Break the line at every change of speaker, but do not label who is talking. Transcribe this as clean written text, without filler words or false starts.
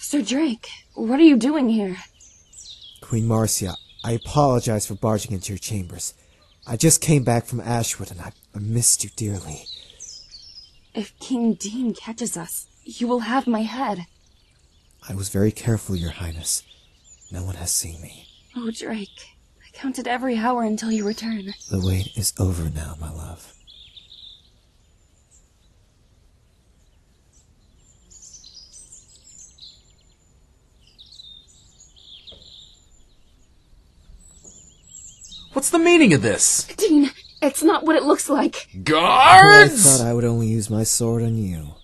Sir Drake, what are you doing here?
Queen Marcia, I apologize for barging into your chambers. I just came back from Ashwood and I missed you dearly.
If King Dean catches us, you will have my head.
I was very careful, Your Highness. No one has seen me.
Oh, Drake, I counted every hour until you return.
The wait is over now, my love.
What's the meaning of this?
Dean, it's not what it looks like.
Guards!
I thought I would only use my sword on you.